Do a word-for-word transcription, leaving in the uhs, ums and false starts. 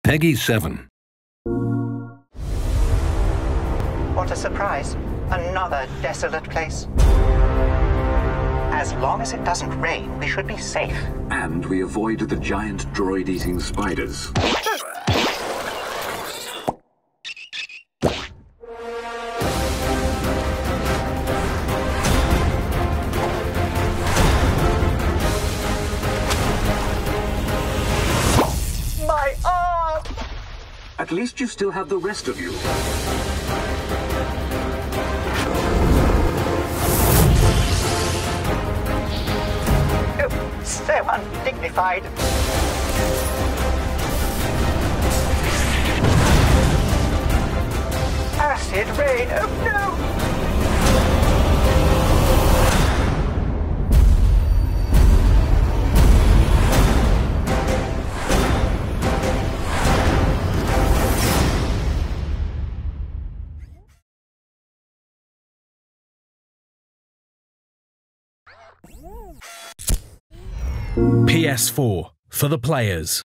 Peggy seven. What a surprise. Another desolate place. As long as it doesn't rain, we should be safe. And we avoid the giant droid-eating spiders. My arm! At least you still have the rest of you. Oh, so undignified. Acid rain, oh no! P S four, for the players.